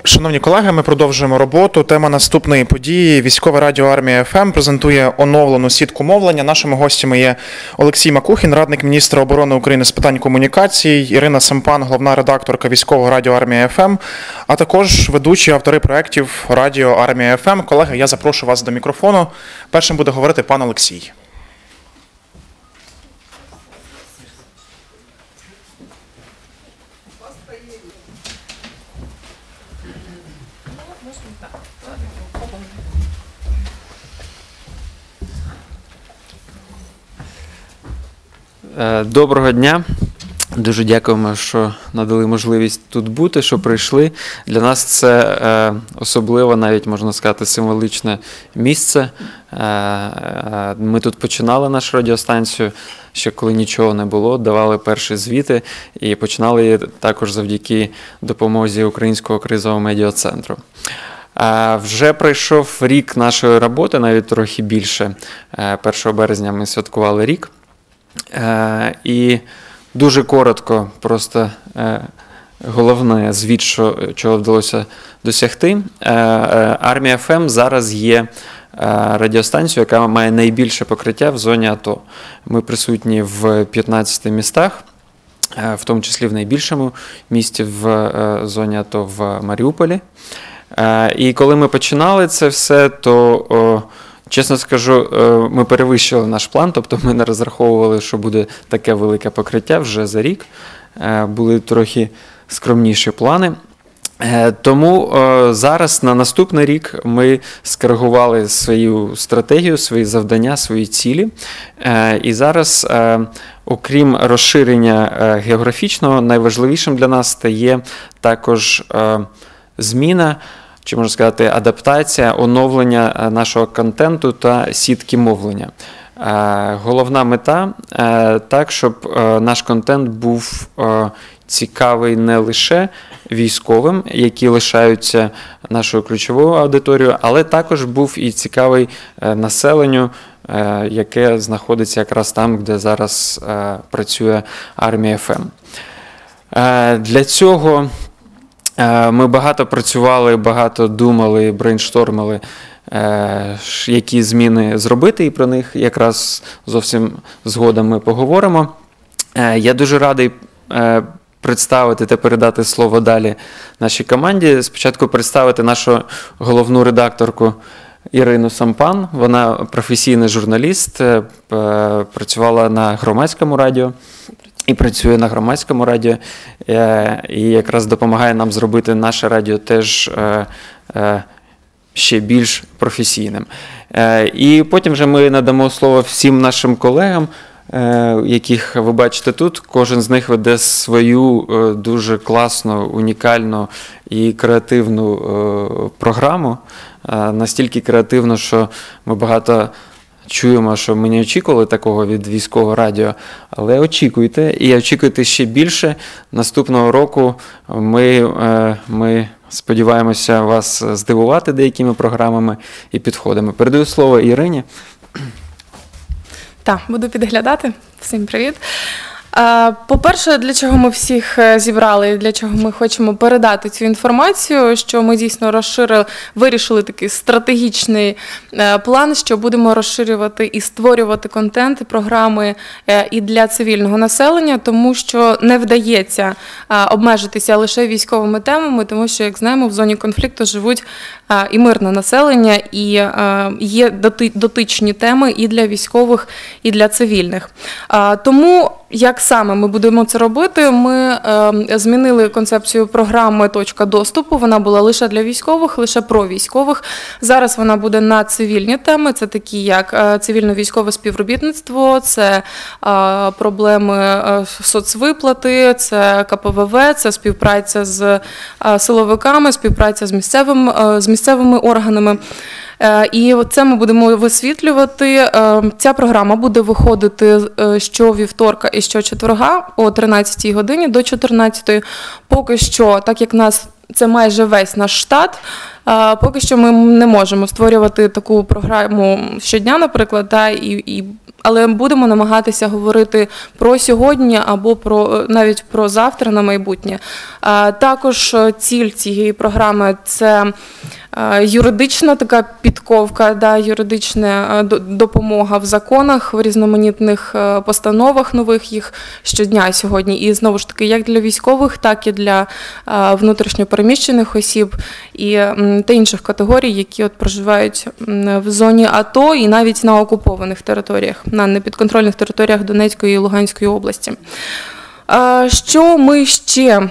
Шановні колеги, ми продовжуємо роботу. Тема наступної події. Військове радіо Армія ФМ презентує оновлену сітку мовлення. Нашими гостями є Олексій Макухін, радник міністра оборони України з питань комунікацій, Ірина Сампан, головна редакторка Військового радіо Армія ФМ, а також ведучі автори проєктів Радіо Армія ФМ. Колеги, я запрошую вас до мікрофону. Першим буде говорити пан Олексій. Доброго дня. Дуже дякуємо, що надали можливість тут бути, що прийшли. Для нас це особливо, навіть можна сказати, символичне місце. Ми тут починали нашу радіостанцію, ще коли нічого не було, давали перші звіти і починали її також завдяки допомозі Українського кризового медіа-центру. Вже пройшов рік нашої роботи, навіть трохи більше. 1 березня ми святкували рік. І дуже коротко, просто головне звіт, чого вдалося досягти. Армія ФМ зараз є радіостанцією, яка має найбільше покриття в зоні АТО. Ми присутні в 15 містах, в тому числі в найбільшому місті в зоні АТО в Маріуполі. І коли ми починали це все, то чесно скажу, ми перевищили наш план, тобто ми не розраховували, що буде таке велике покриття вже за рік. Були трохи скромніші плани. Тому зараз на наступний рік ми скоригували свою стратегію, свої завдання, свої цілі. І зараз, окрім розширення географічного, найважливішим для нас стає також зміна, чи можна сказати, адаптація, оновлення нашого контенту та сітки мовлення. Головна мета так, щоб наш контент був цікавий не лише військовим, які лишаються нашою ключовою аудиторією, але також був і цікавий населенню, яке знаходиться якраз там, де зараз працює Армія ФМ. Для цього ми багато працювали, багато думали, брейнштормили, які зміни зробити, і про них якраз зовсім згодом ми поговоримо. Я дуже радий представити та передати слово далі нашій команді. Спочатку представити нашу головну редакторку Ірину Сампан. Вона професійний журналіст, працювала на громадському радіо. І працює на громадському радіо, і якраз допомагає нам зробити наше радіо теж ще більш професійним. І потім вже ми надамо слово всім нашим колегам, яких ви бачите тут. Кожен з них веде свою дуже класну, унікальну і креативну програму. Настільки креативну, що ми багато чуємо, що ми не очікували такого від військового радіо, але очікуйте, і очікуйте ще більше. Наступного року ми сподіваємося вас здивувати деякими програмами і підходами. Передаю слово Ірині. Так, буду підглядати. Всім привіт. По-перше, для чого ми всіх зібрали і для чого ми хочемо передати цю інформацію, що ми дійсно вирішили такий стратегічний план, що будемо розширювати і створювати контент, і програми і для цивільного населення, тому що не вдається обмежитися лише військовими темами, тому що, як знаємо, в зоні конфлікту живуть і мирне населення, і є дотичні теми і для військових, і для цивільних. Тому як саме ми будемо це робити? Ми змінили концепцію програми «Точка доступу». Вона була лише для військових, лише про військових. Зараз вона буде на цивільні теми. Це такі, як цивільно-військове співробітництво, це проблеми соцвиплати, це КПВВ, це співпраця з силовиками, співпраця з місцевими органами. І це ми будемо висвітлювати. Ця програма буде виходити щовівторка і щочетверга о 13-й годині до 14-ї. Поки що, так як це майже весь наш штат, Поки що ми не можемо створювати таку програму щодня, наприклад, але будемо намагатися говорити про сьогодні або навіть про завтра на майбутнє. Також ціль цієї програми – це юридична така підковка, юридична допомога в законах, в різноманітних постановах нових, їх щодня сьогодні. І знову ж таки, як для військових, так і для внутрішньопереміщених осіб та інших категорій, які проживають в зоні АТО і навіть на окупованих територіях, на непідконтрольних територіях Донецької і Луганської області. Що ми ще...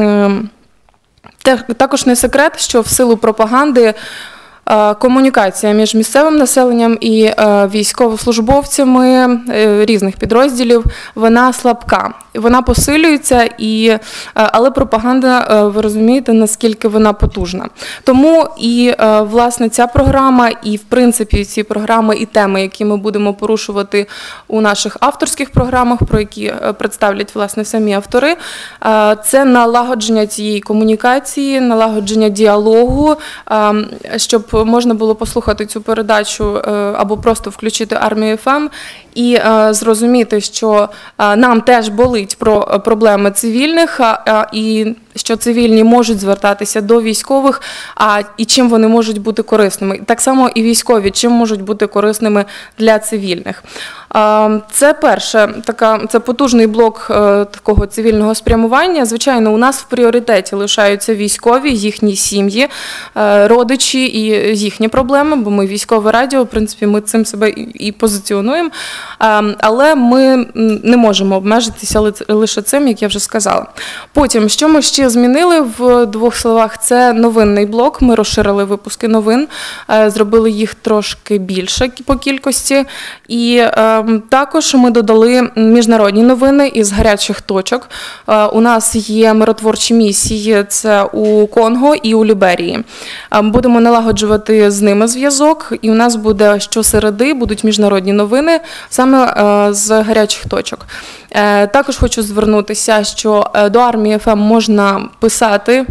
Також не секрет, що в силу пропаганди комунікація між місцевим населенням і військовослужбовцями різних підрозділів, вона слабка. Вона посилюється, але пропаганда, ви розумієте, наскільки вона потужна. Тому і, власне, ця програма, і, в принципі, ці програми і теми, які ми будемо порушувати у наших авторських програмах, про які представлять, власне, самі автори, це налагодження цієї комунікації, налагодження діалогу, щоб можна було послухати цю передачу або просто включити Армію ФМ і зрозуміти, що нам теж болить про проблеми цивільних, і що цивільні можуть звертатися до військових, і чим вони можуть бути корисними. Так само і військові, чим можуть бути корисними для цивільних. Це перше, це потужний блок такого цивільного спрямування. Звичайно, у нас в пріоритеті лишаються військові, їхні сім'ї, родичі і їхні проблеми, бо ми військове радіо, в принципі, ми цим себе і позиціонуємо. Але ми не можемо обмежитися лише цим, як я вже сказала. Потім, що ми ще змінили в двох словах, це новинний блок. Ми розширили випуски новин, зробили їх трошки більше по кількості. І також ми додали міжнародні новини із гарячих точок. У нас є миротворчі місії, це у Конго і у Ліберії. Будемо налагоджувати з ними зв'язок, і у нас буде щосереди будуть міжнародні новини саме з гарячих точок. Також хочу звернутися, що до Армії ФМ можна писати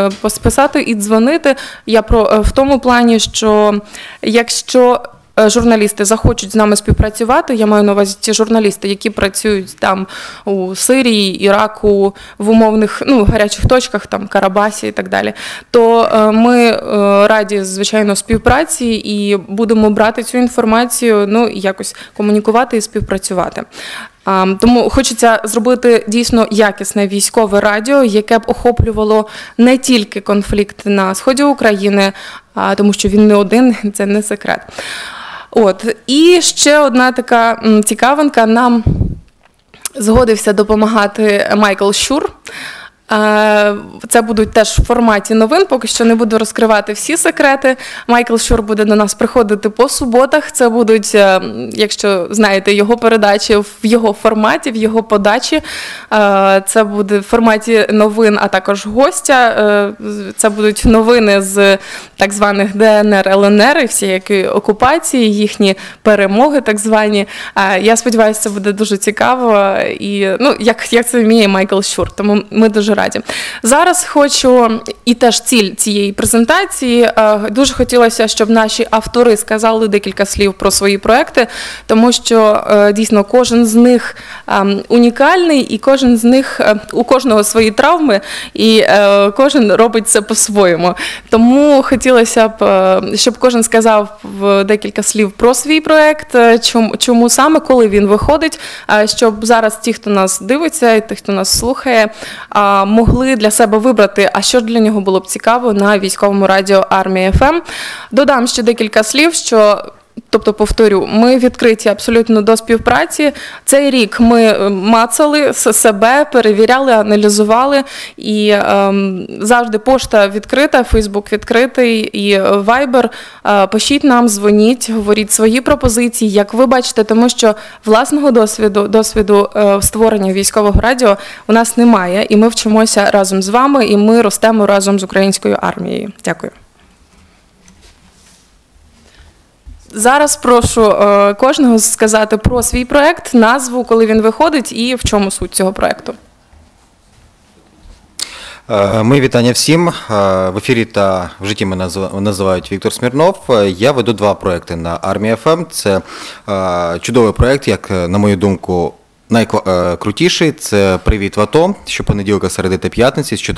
і дзвонити. Я в тому плані, що якщо журналісти захочуть з нами співпрацювати, я маю на увазі ті журналісти, які працюють там у Сирії, Іраку, в умовних гарячих точках, там Карабасі і так далі, то ми раді, звичайно, співпраці і будемо брати цю інформацію, якось комунікувати і співпрацювати. Тому хочеться зробити дійсно якісне військове радіо, яке б охоплювало не тільки конфлікт на сході України, тому що він не один, це не секрет. І ще одна така цікавинка, нам згодився допомагати Майкл Щур. Це будуть теж в форматі новин, поки що не буду розкривати всі секрети. Майкл Щур буде до нас приходити по суботах. Це будуть, якщо знаєте, його передачі в його форматі, в його подачі. Це буде в форматі новин, а також гостя. Це будуть новини з так званих ДНР, ЛНР і всіякі окупації, їхні перемоги так звані. Я сподіваюся, це буде дуже цікаво. І, як це вміє Майкл Щур. Тому ми дуже раді. Зараз хочу, і теж ціль цієї презентації, дуже хотілося, щоб наші автори сказали декілька слів про свої проекти, тому що дійсно кожен з них унікальний, і кожен з них, у кожного свої травми, і кожен робить це по-своєму. Тому хотілося б, щоб кожен сказав декілька слів про свій проект, чому саме, коли він виходить, щоб зараз ті, хто нас дивиться, і ті, хто нас слухає, могли для себе вибрати, а що для нього було б цікаво на військовому радіо Армія ФМ. Додам ще декілька слів, тобто, повторю, ми відкриті абсолютно до співпраці. Цей рік ми мацали себе, перевіряли, аналізували, і завжди пошта відкрита, Фейсбук відкритий і Вайбер. Пишіть нам, дзвоніть, говоріть свої пропозиції, як ви бачите, тому що власного досвіду створення військового радіо у нас немає, і ми вчимося разом з вами, і ми ростемо разом з українською армією. Дякую. Зараз прошу кожного сказати про свій проект, назву, коли він виходить і в чому суть цього проекту. Мої вітання всім. В ефірі та в житті мене називають Віктор Смірнов. Я веду два проекти на Армія ФМ. Це чудовий проект, як, на мою думку, найкрутіший. Це «Привіт в АТО», щопонеділка, середи та п'ятниці з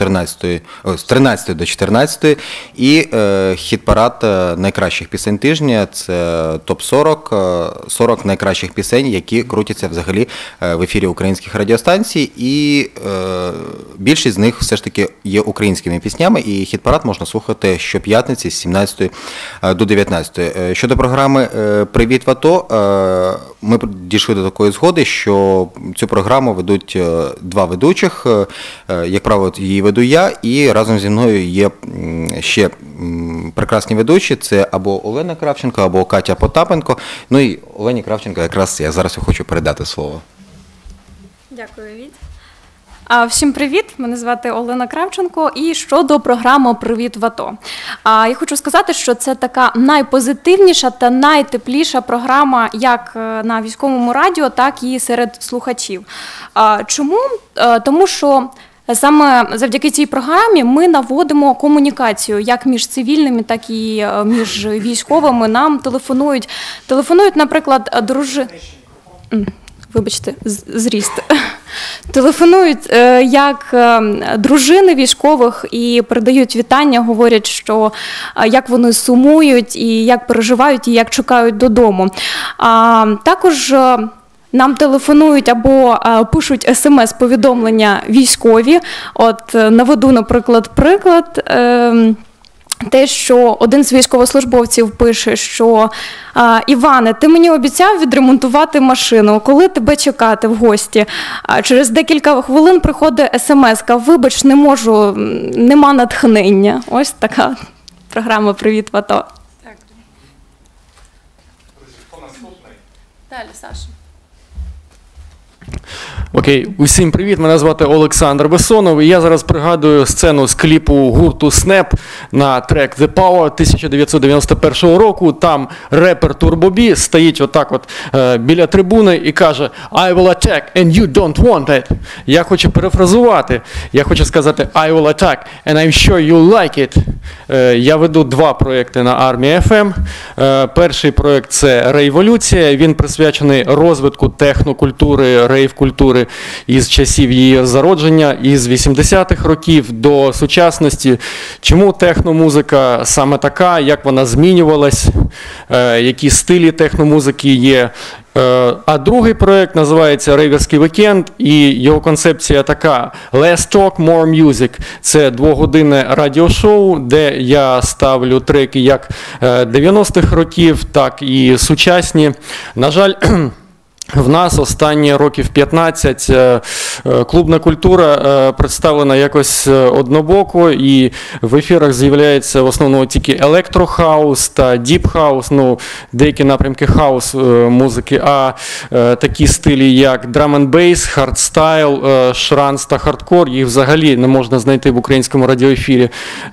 13 до 14. І хіт-парад найкращих пісень тижня. Це топ-40, 40 найкращих пісень, які крутяться взагалі в ефірі українських радіостанцій. І більшість з них все ж таки є українськими піснями. І хіт-парад можна слухати щоп'ятниці з 17 до 19. Щодо програми «Привіт в АТО», ми дійшли до такої згоди, що цю програму ведуть два ведучих, як правило, її веду я, і разом зі мною є ще прекрасні ведучі, це або Олена Кравченко, або Катя Потапенко. Ну і Олені Кравченко якраз я зараз хочу передати слово. Дякую, Віть. Всім привіт, мене звати Олена Кравченко, і щодо програми «Привіт в АТО». Я хочу сказати, що це така найпозитивніша та найтепліша програма як на військовому радіо, так і серед слухачів. Чому? Тому що саме завдяки цій програмі ми наводимо комунікацію як між цивільними, так і між військовими. Нам телефонують, наприклад, Вибачте, зріст. Телефонують як дружини військових і передають вітання, говорять, що як вони сумують, і як переживають, і як чекають додому. Також нам телефонують або пишуть смс-повідомлення військові. От наведу, наприклад, приклад. Те, що один з військовослужбовців пише, що «Іване, ти мені обіцяв відремонтувати машину, коли тебе чекати в гості?» Через декілька хвилин приходить смс-ка: «Вибач, не можу, нема натхнення». Ось така програма «Привіт в АТО». Так. Далі, Саша. Окей, усім привіт, мене звати Олександр Бессонов, і я зараз пригадую сцену з кліпу гурту Снеп на трек The Power 1991 року. Там репер Turbo B стоїть отак от біля трибуни і каже «I will attack and you don't want it». Я хочу перефразувати, я хочу сказати «I will attack and I'm sure you like it». Я веду два проекти на Армія ФМ. Перший проект – це «Рейволюція», він присвячений розвитку технокультури, рейв-культури із часів її зародження, із 80-х років до сучасності. Чому техномузика саме така, як вона змінювалась, які стилі техномузики є. А другий проєкт називається «Рейверський вікенд», і його концепція така «Less talk, more music». Це двогодинне радіошоу, де я ставлю треки як 90-х років, так і сучасні. На жаль, в нас останні років 15 клубна культура представлена якось однобоко, і в ефірах з'являється в основному тільки електрохаус та діп-хаус, ну, деякі напрямки хаус-музики, а такі стилі, як драм-н-бейс, хардстайл, шранс та хардкор, їх взагалі не можна знайти в українському радіоефірі.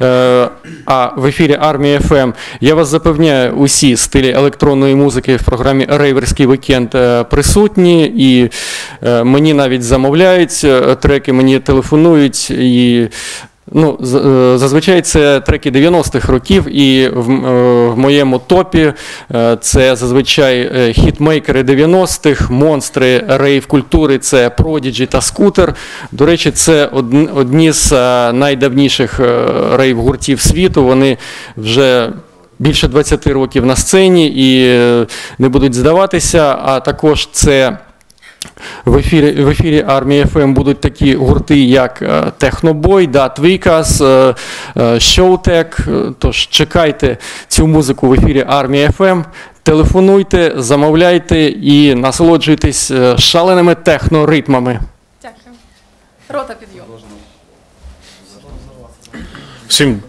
А в ефірі Армія ФМ я вас запевняю, усі стилі електронної музики в програмі «Рейверський вікенд» присутні, і мені навіть замовляють треки, мені телефонують, і ну, зазвичай це треки 90-х років, і в моєму топі це зазвичай хітмейкери 90-х, монстри рейв-культури, це Prodigy та Scooter. До речі, це одні з найдавніших рейв-гуртів світу, вони вже більше 20 років на сцені і не будуть здаватися, а також це в ефірі Армія ФМ будуть такі гурти, як Технобой, Датвікас, Шоутек. Тож чекайте цю музику в ефірі Армія ФМ, телефонуйте, замовляйте і насолоджуйтесь шаленими техноритмами. Дякую. Рота підйом.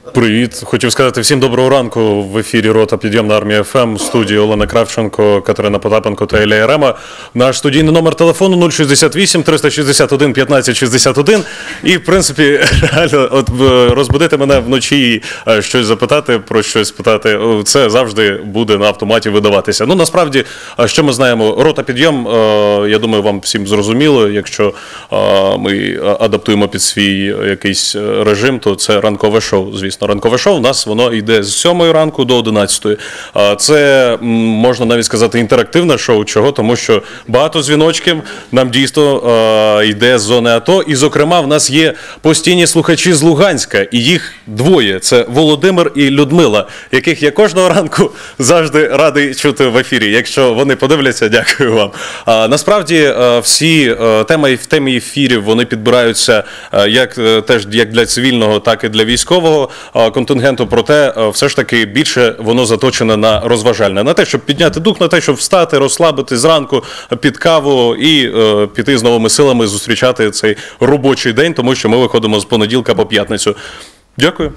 Привіт. Хотів сказати всім доброго ранку. В ефірі «Рота підйомна армія ФМ», в студії Олена Кравченко, Катерина Потапенко та Ілля Ярема. Наш студійний номер телефону 068 361 15 61. І, в принципі, реально, от розбудити мене вночі і щось запитати, про щось питати, це завжди буде на автоматі видаватися. Ну, насправді, що ми знаємо? «Рота підйом», я думаю, вам всім зрозуміло. Якщо ми адаптуємо під свій якийсь режим, то це ранкове шоу, звісно. Ранкове шоу у нас воно йде з 7 ранку до 11. Це, можна навіть сказати, інтерактивне шоу. Чого? Тому що багато дзвіночків нам дійсно йде з зони АТО. І, зокрема, в нас є постійні слухачі з Луганська. І їх двоє. Це Володимир і Людмила, яких я кожного ранку завжди радий чути в ефірі. Якщо вони подивляться, дякую вам. Насправді, всі в темі ефірів, вони підбираються теж як для цивільного, так і для військового контингенту, проте все ж таки більше воно заточене на розважальне, на те, щоб підняти дух, на те, щоб встати, розслабити зранку під каву і піти з новими силами зустрічати цей робочий день, тому що ми виходимо з понеділка по п'ятницю. Дякую.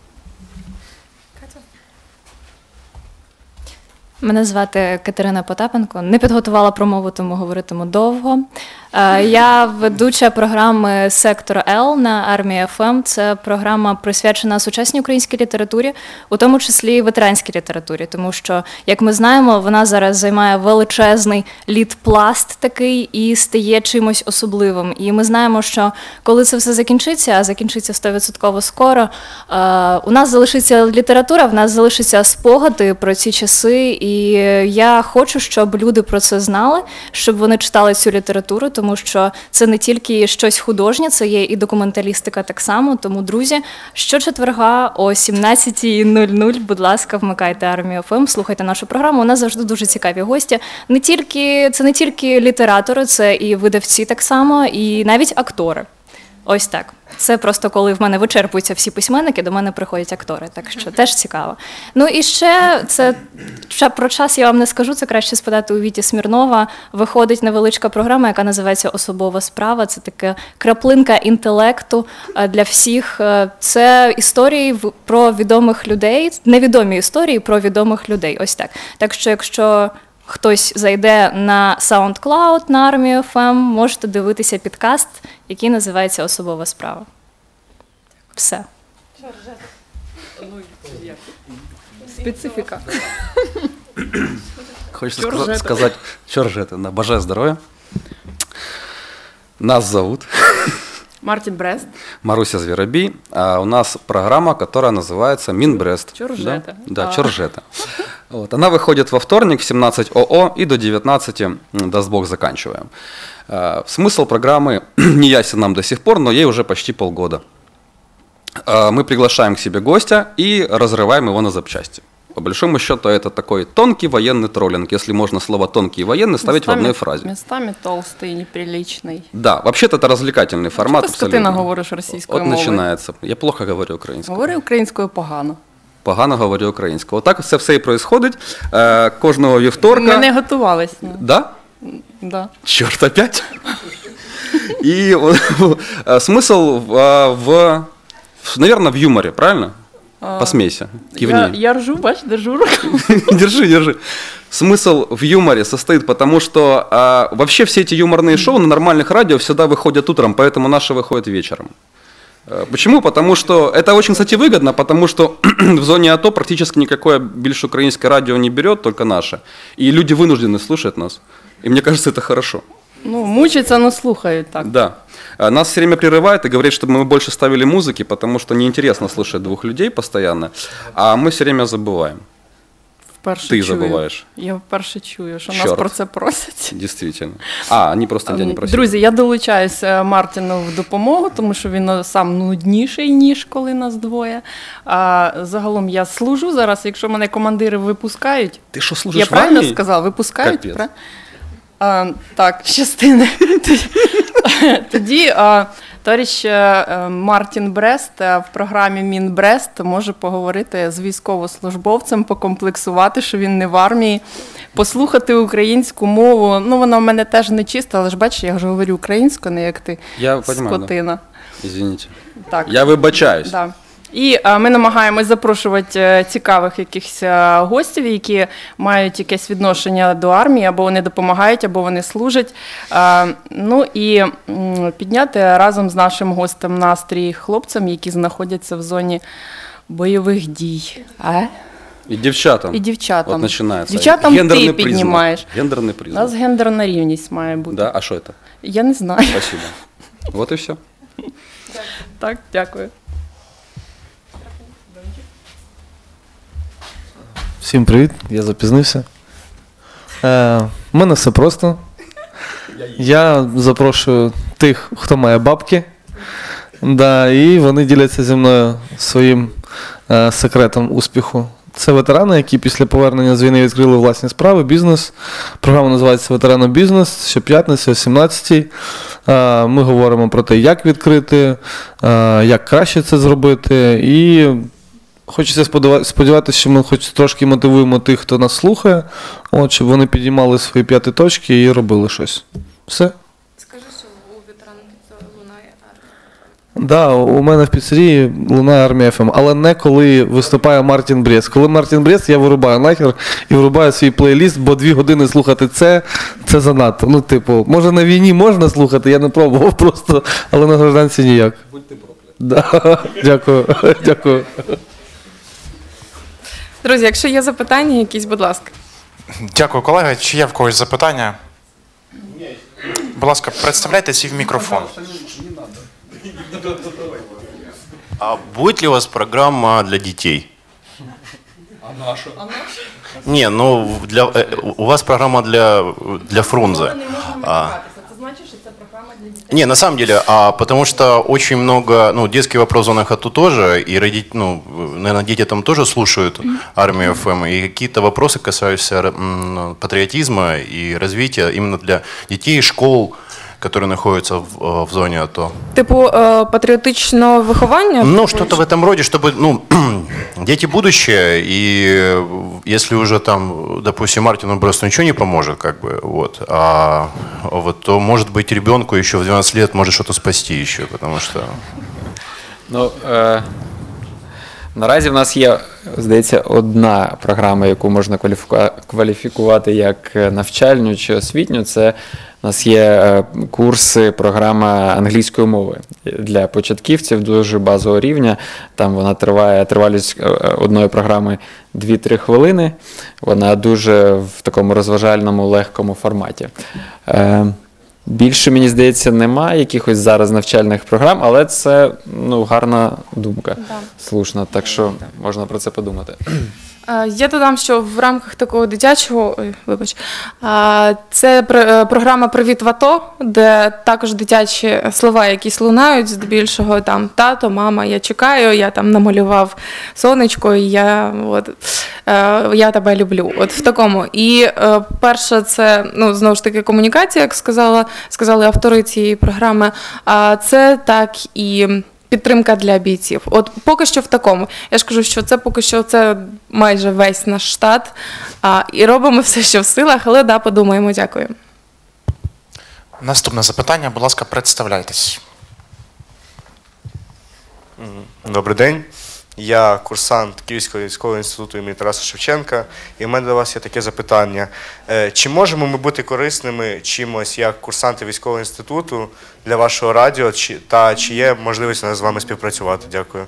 Мене звати Катерина Потапенко. Не підготувала промову, тому говоритиму довго. Я ведуча програми «Сектор Л» на Армії ФМ. Це програма присвячена сучасній українській літературі, у тому числі і ветеранській літературі, тому що, як ми знаємо, вона зараз займає величезний літпласт такий і стає чимось особливим. І ми знаємо, що коли це все закінчиться, а закінчиться 100% скоро, у нас залишиться література, в нас залишаться спогади про ці часи, і я хочу, щоб люди про це знали, щоб вони читали цю літературу, тому що це не тільки щось художнє, це є і документалістика так само. Тому, друзі, щочетверга о 17:00, будь ласка, вмикайте Армію ФМ, слухайте нашу програму. У нас завжди дуже цікаві гості. Це не тільки літератори, це і видавці так само, і навіть актори. Ось так. Це просто коли в мене вичерпуються всі письменники, до мене приходять актори, так що теж цікаво. Ну і ще, про час я вам не скажу, це краще спитати у Віті Смірнова. Виходить невеличка програма, яка називається «Особова справа». Це така краплинка інтелекту для всіх. Це історії про відомих людей, невідомі історії про відомих людей, ось так. Так що, якщо хтось зайде на SoundCloud, на Армію ФМ, можете дивитися підкаст, який називається «Особова справа». Все. Специфіка. Хочется сказать, чоржети, на бажаю здоров'я. Нас зовут Мартін Брест. Маруся Зверобій, а у нас программа, которая называется Минбрест. Чоржета. Да, Чоржета. Вот. Она выходит во вторник в 17 ОО и до 19, даст Бог, заканчиваем. Смысл программы не ясен нам до сих пор, но ей уже почти полгода. Мы приглашаем к себе гостя и разрываем его на запчасти. По большому счету, это такой тонкий военный троллинг, если можно слово «тонкий» и «военный» ставить в одной фразе. Местами толстый, неприличный. Да, вообще-то это развлекательный формат. Ти скотина говориш російською мовою. От починається. Я плохо говорю українською. Говори українською погано. Погано говорю українською. Отак це все і происходить. Кожного вівторка. Ми не готувались. Да? Да. Черт, опять? И смысл наверное, в юморе, правильно? Посмейся, кивни. Я ржу, бач, держу руку. Держи. Смысл в юморе состоит потому, что вообще все эти юморные шоу на нормальных радио всегда выходят утром, поэтому наши выходят вечером. Почему? Потому что это очень, кстати, выгодно, потому что в зоне АТО практически никакое больше украинское радио не берет, только наше. И люди вынуждены слушать нас. И мне кажется, это хорошо. Ну, мучаются, но слухают так. Да. Нас все время прерывают и говорят, чтобы мы больше ставили музыки, потому что неинтересно слушать двух людей постоянно, а мы все время забываем. Ты забуваєш. Я вперше чую, що нас про це просять. Дійсно. Вони просто не просять. Друзі, я долучаюся Мартіну в допомогу, тому що він сам нудніший, ніж коли нас двоє. Загалом я служу зараз, якщо мене командири випускають. Ти що, служиш в армії? Я правильно сказала, випускають? Так, частини. Тоді товариш Мартін Брест в програмі Мінбрест може поговорити з військовослужбовцем, покомплексувати, що він не в армії, послухати українську мову. Ну, вона в мене теж не чиста, але ж бачиш, я вже говорю українською, не як ти, я скотина. Да. Извините. Так. Я вибачаюсь. Да. І ми намагаємось запрошувати цікавих якихось гостів, які мають якесь відношення до армії, або вони допомагають, або вони служать. Ну і підняти разом з нашим гостем настрій хлопцям, які знаходяться в зоні бойових дій. И девчатам. І дівчатам. Вот начинается. Дівчатам Гендерный ти признак. піднімаєш. Гендерный У признак. нас гендерна рівність має бути. Да, а что это? Я не знаю. Спасибо. Вот и все. Так, дякую. Всім привіт, я запізнився. У мене все просто. Я запрошую тих, хто має бабки, да, і вони діляться зі мною своїм секретом успіху. Це ветерани, які після повернення з війни відкрили власні справи, бізнес. Програма називається «Ветерано бізнес». Щоп'ятниці о 17-й. Ми говоримо про те, як відкрити, як краще це зробити. І хочеться сподіватися, що ми хоч трошки мотивуємо тих, хто нас слухає, от, щоб вони підіймали свої п'яті точки і робили щось. Все? Скажи, що у ветеранки лунає армія. Да, у мене в піцерії лунає армія ФМ, але не коли виступає Мартін Брест. Коли Мартін Брест, я вирубаю нахер і вирубаю свій плейліст, бо 2 години слухати це занадто. Ну, типу, може на війні можна слухати, я не пробував просто, але на гражданці ніяк. Будь ти проклят. Да, дякую, дякую. Друзі, якщо є запитання якісь, будь ласка. Дякую, колеги. Чи є в когось запитання? Будь ласка, представляйтеся і в мікрофон. А будет ли у вас программа для детей? А наша? Не, ну у вас программа для Фрунзе. Це значить, що це програма для дітей. Не, на самом деле, потому что очень много, ну, детский вопрос в зонах АТО тоже, и наверное, дети там тоже слушают Армию ФМ, и какие-то вопросы, касающиеся патриотизма и развития именно для детей, школ, которые находятся в зоне АТО. Типу патріотичного виховання? Ну, что-то в этом роде, чтобы, ну, дети будущее, и если уже там, допустим, Мартину Бресту ничего не поможет, как бы, вот, то, может быть, ребенку еще в 12 лет может что-то спасти еще, потому что... Ну, наразі в нас є, здається, одна програма, яку можна кваліфікувати як навчальну чи освітню. Це у нас є курси, програма англійської мови для початківців дуже базового рівня. Там вона тривалість одної програми 2-3 хвилини. Вона дуже в такому розважальному, легкому форматі. Більше, мені здається, немає якихось зараз навчальних програм, але це, ну, гарна думка, слушна, так що можна про це подумати. Я додам, що в рамках такого дитячого, це програма «Привіт в АТО», де також дитячі слова, якісь лунають, здебільшого там «тато», «мама», «я чекаю», «я там намалював сонечко», і «я тебе люблю». От в такому. І перше, це, ну, знову ж таки, комунікація, як сказали автори цієї програми, а це так і підтримка для бійців. От поки що в такому. Я ж кажу, що це поки що це майже весь наш штат. І робимо все, що в силах, але да, подумаємо. Дякую. Наступне запитання, будь ласка, представляйтесь. Добрий день. Я курсант Київського військового інституту імені Тараса Шевченка, і в мене до вас є таке запитання. Чи можемо ми бути корисними чимось як курсанти військового інституту для вашого радіо, та чи є можливість з вами співпрацювати? Дякую.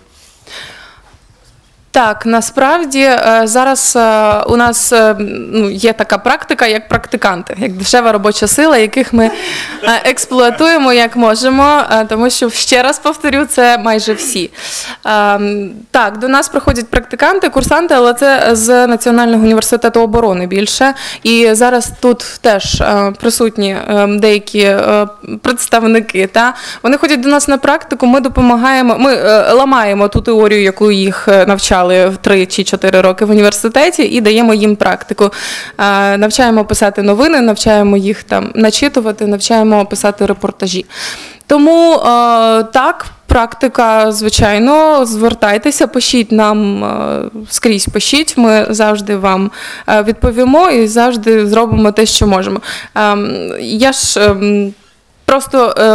Так, насправді зараз у нас є така практика, як практиканти, як дешева робоча сила, яких ми експлуатуємо як можемо, тому що, ще раз повторю, це майже всі. Так, до нас приходять практиканти, курсанти, але це з Національного університету оборони більше. І зараз тут теж присутні деякі представники. Та? Вони ходять до нас на практику, ми допомагаємо, ми ламаємо ту теорію, яку їх навчали в 3 чи 4 роки в університеті, і даємо їм практику. Навчаємо писати новини, навчаємо їх там начитувати, навчаємо писати репортажі. Тому так, практика, звичайно, звертайтеся, пишіть нам скрізь, пишіть, ми завжди вам відповімо і завжди зробимо те, що можемо. Я ж просто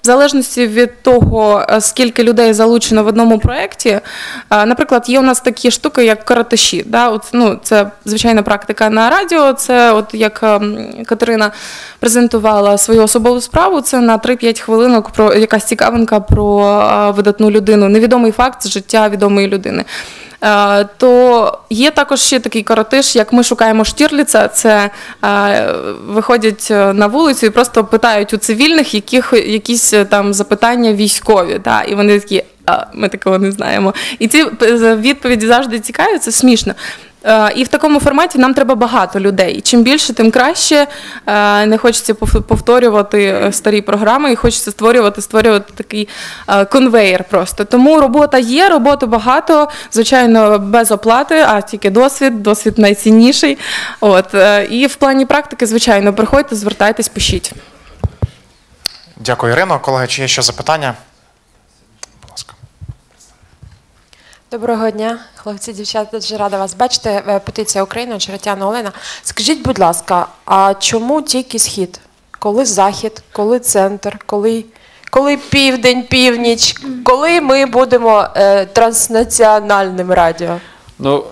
в залежності від того, скільки людей залучено в одному проєкті, наприклад, є у нас такі штуки, як каратеші. Да? От, ну, це звичайна практика на радіо, це от як Катерина презентувала свою особову справу, це на 3-5 хвилинок про якась цікавинка про видатну людину, невідомий факт з життя відомої людини. То є також ще такий коротиш, як ми шукаємо Штірліца, це виходять на вулицю і просто питають у цивільних якісь там запитання військові, да, і вони такі, ми такого не знаємо. І ці відповіді завжди цікаві, це смішно. І в такому форматі нам треба багато людей. Чим більше, тим краще. Не хочеться повторювати старі програми і хочеться створювати такий конвейер просто. Тому робота є, роботи багато, звичайно, без оплати, а тільки досвід найцінніший. От. І в плані практики, звичайно, приходьте, звертайтесь, пишіть. Дякую, Ірино. Колеги, чи є ще запитання? Будь ласка. Доброго дня, хлопці, дівчата, дуже рада вас бачити. Петиція України, Очеретяна Олена. Скажіть, будь ласка, а чому тільки схід? Коли захід, коли центр, коли південь, північ? Коли ми будемо транснаціональним радіо? Ну,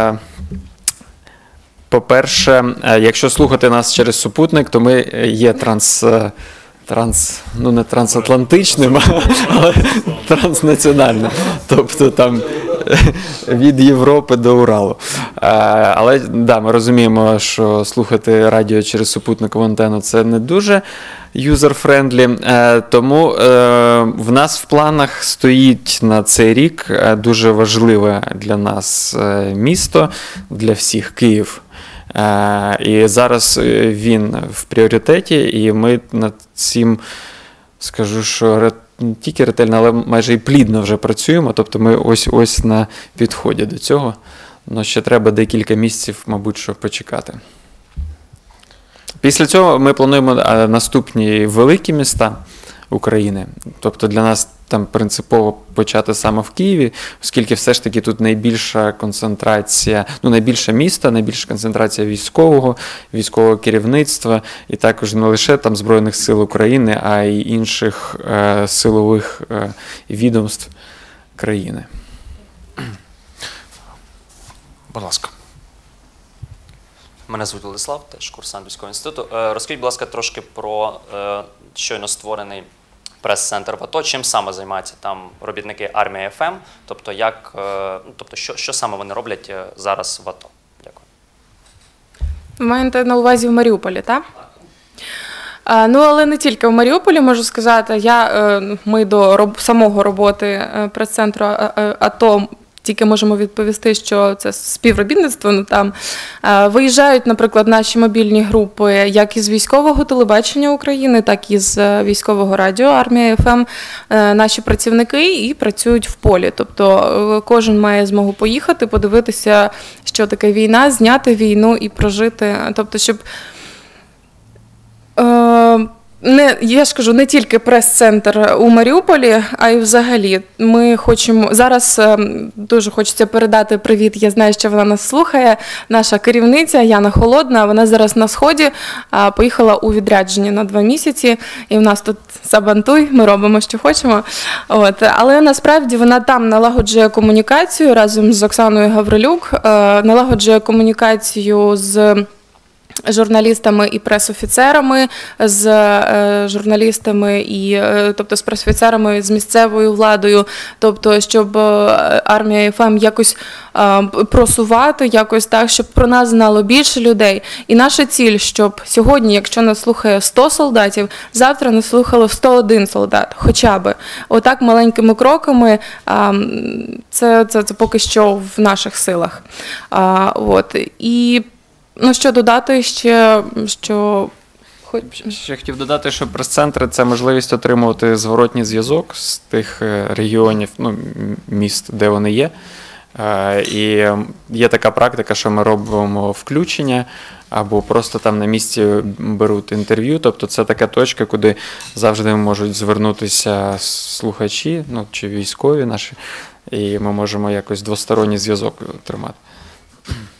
по-перше, якщо слухати нас через супутник, то ми є ну не трансатлантичним, але транснаціональним. Тобто там від Європи до Уралу. Але да, ми розуміємо, що слухати радіо через супутникову антенну – це не дуже юзер-френдлі. Тому в нас в планах стоїть на цей рік дуже важливе для нас місто, для всіх – Київ. І зараз він в пріоритеті, і ми над цим, скажу, що не тільки ретельно, але майже і плідно вже працюємо, тобто ми ось на підході до цього, але ще треба декілька місяців, мабуть, щоб почекати. Після цього ми плануємо наступні великі міста України, тобто для нас там принципово почати саме в Києві, оскільки все ж таки тут найбільша концентрація, ну найбільше міста, найбільша концентрація військового керівництва і також не лише там Збройних сил України, а й інших силових відомств країни. Будь ласка. Мене звуть Владислав, теж курсант військового інституту. Розкажіть, будь ласка, трошки про щойно створений прес-центр в АТО. Чим саме займаються там робітники армії ФМ? Тобто, що саме вони роблять зараз в АТО? Дякую. Ви маєте на увазі в Маріуполі, так? Ну, але не тільки в Маріуполі, можу сказати. Ми до самого роботи прес-центру АТО тільки можемо відповісти, що це співробітництво. Ну, там виїжджають, наприклад, наші мобільні групи як із військового телебачення України, так і з військового радіо «Армія ФМ», наші працівники, і працюють в полі. Тобто кожен має змогу поїхати, подивитися, що таке війна, зняти війну і прожити. Тобто, щоб... Я ж кажу, не тільки прес-центр у Маріуполі, а й взагалі. Ми хочемо, зараз дуже хочеться передати привіт, я знаю, що вона нас слухає, наша керівниця Яна Холодна, вона зараз на Сході, поїхала у відрядження на 2 місяці, і в нас тут сабантуй, ми робимо, що хочемо. От. Але насправді вона там налагоджує комунікацію разом з Оксаною Гаврилюк, налагоджує комунікацію з журналістами і прес-офіцерами, з журналістами і, тобто, з прес-офіцерами, з місцевою владою, тобто, щоб армія ФМ якось просувати, якось так, щоб про нас знало більше людей. І наша ціль, щоб сьогодні, якщо нас слухає 100 солдатів, завтра нас слухало 101 солдат, хоча б. Отак маленькими кроками, це поки що в наших силах. От. І що додати ще, що... Ще хотів додати, що прес-центри – це можливість отримувати зворотній зв'язок з тих регіонів, міст, де вони є. І є така практика, що ми робимо включення або просто там на місці беруть інтерв'ю. Тобто це така точка, куди завжди можуть звернутися слухачі, чи військові наші, і ми можемо якось двосторонній зв'язок тримати.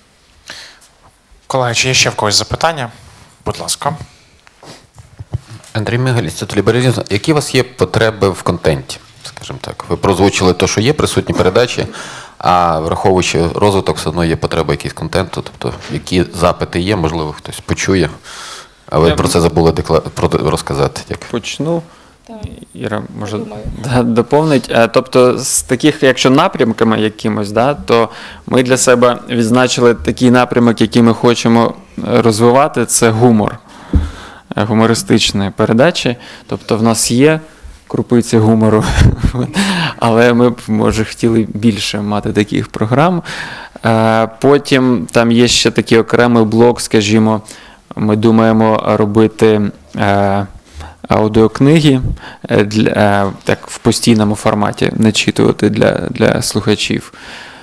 Колеги, чи є ще в когось запитання? Будь ласка. Андрій Мигаліць, це телебережізм. Які у вас є потреби в контенті, скажімо так? Ви прозвучили те, що є присутні передачі, а враховуючи розвиток, все одно є потреба якийсь контенту, тобто які запити є, можливо, хтось почує, а ви про це забули розказати. Дякую. Почну. Іра, може, доповнить. Тобто, з таких, якщо напрямками якимось, то ми для себе відзначили такий напрямок, який ми хочемо розвивати, це гумор. Гумористичні передачі. Тобто, в нас є крупиці гумору, але ми б, може, хотіли більше мати таких програм. Потім там є ще такий окремий блок, скажімо, ми думаємо робити аудіокниги так, в постійному форматі, начитувати для слухачів.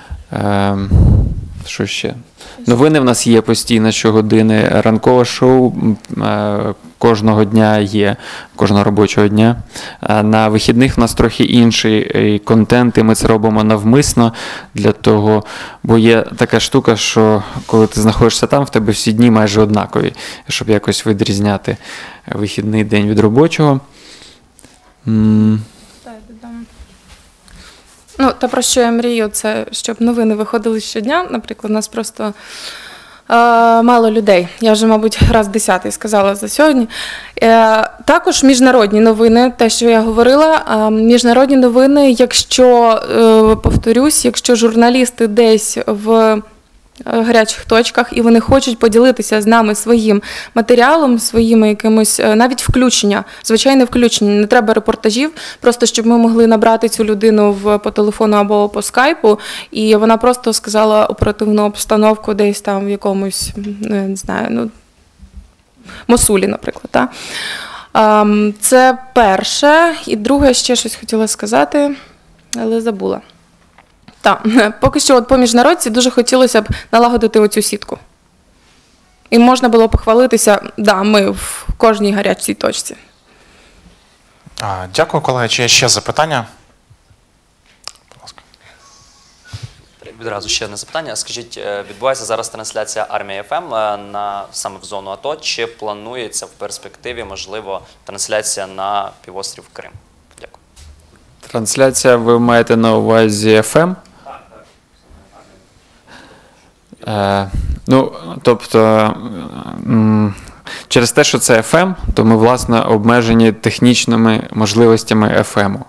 Що ще? Новини в нас є постійно щогодини. Ранкове шоу кожного дня є, кожного робочого дня. На вихідних в нас трохи інший контент, і ми це робимо навмисно для того, бо є така штука, що коли ти знаходишся там, в тебе всі дні майже однакові, щоб якось відрізняти вихідний день від робочого. Ну, те, про що я мрію, це щоб новини виходили щодня. Наприклад, у нас просто мало людей. Я вже, мабуть, раз 10-й сказала за сьогодні. Також міжнародні новини, те, що я говорила. Міжнародні новини, якщо, повторюсь, якщо журналісти десь в гарячих точках, і вони хочуть поділитися з нами своїм матеріалом, своїми якимось, навіть включення, звичайне включення, не треба репортажів, просто щоб ми могли набрати цю людину по телефону або по скайпу, і вона просто сказала оперативну обстановку десь там в якомусь, не знаю, Мосулі, наприклад. Так? Це перше. І друге, ще щось хотіла сказати, але забула. Так, поки що по міжнародці дуже хотілося б налагодити оцю сітку. І можна було похвалитися, ми в кожній гарячій точці. Дякую, колеги. Чи є ще запитання? Відразу ще одне запитання. Скажіть, відбувається зараз трансляція Армія ФМ саме в зону АТО. Чи планується в перспективі, можливо, трансляція на півострів Крим? Дякую. Трансляція, ви маєте на увазі ФМ? Тобто, через те, що це FM, то ми, власне, обмежені технічними можливостями FM-у.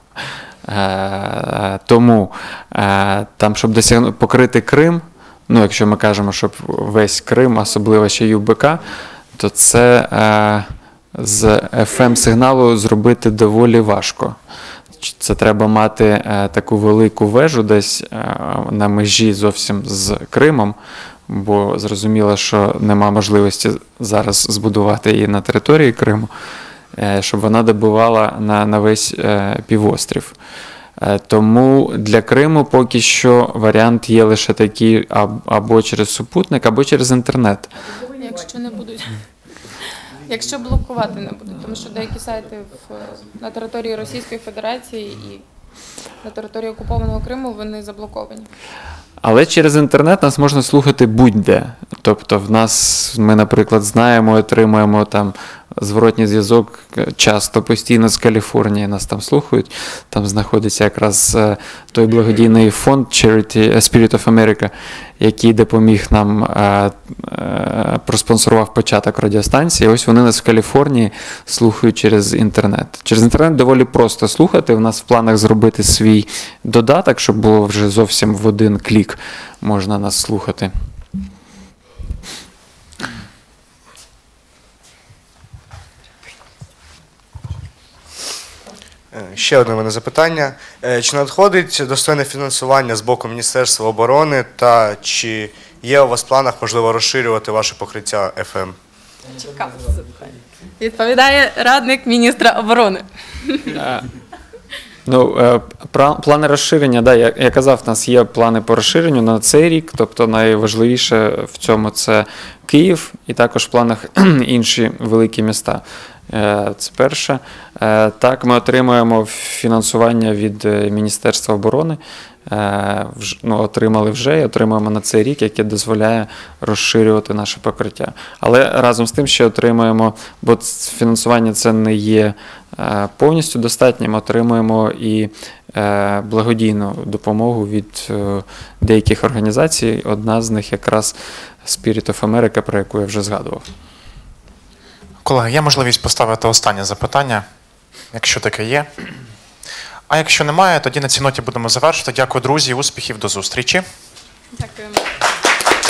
Тому, там, щоб покрити Крим, якщо ми кажемо, щоб весь Крим, особливо ще ЮБК, то це з FM-сигналу зробити доволі важко. Це треба мати таку велику вежу десь на межі зовсім з Кримом, бо зрозуміло, що нема можливості зараз збудувати її на території Криму, щоб вона добивала на весь півострів. Тому для Криму поки що варіант є лише такий або через супутник, або через інтернет. Якщо не будуть. Якщо блокувати не будуть, тому що деякі сайти на території Російської Федерації і на території окупованого Криму, вони заблоковані. Але через інтернет нас можна слухати будь-де. Тобто ми, наприклад, знаємо, отримуємо там зворотній зв'язок часто, постійно з Каліфорнії, нас там слухають. Там знаходиться якраз той благодійний фонд Charity Spirit of America, який допоміг нам, проспонсорував початок радіостанції. Ось вони нас в Каліфорнії слухають через інтернет. Через інтернет доволі просто слухати. У нас в планах зробити свій додаток, щоб було вже зовсім в один клік можна нас слухати. Ще одне в мене запитання. Чи надходить достойне фінансування з боку Міністерства оборони та чи є у вас в планах, можливо, розширювати ваше покриття FM? Цікаве запитання. Відповідає радник міністра оборони. Плани розширення, я казав, у нас є плани по розширенню на цей рік, тобто найважливіше в цьому це Київ і також в планах інші великі міста. Це перше. Так, ми отримуємо фінансування від Міністерства оборони отримали вже і отримуємо на цей рік, яке дозволяє розширювати наше покриття. Але разом з тим ще отримуємо, бо фінансування це не є повністю достатнім, отримуємо і благодійну допомогу від деяких організацій. Одна з них якраз Spirit of America, про яку я вже згадував. Колеги, є можливість поставити останнє запитання, якщо таке є. А якщо немає, тоді на цій ноті будемо завершити. Дякую, друзі, успіхів, до зустрічі. Дякуємо.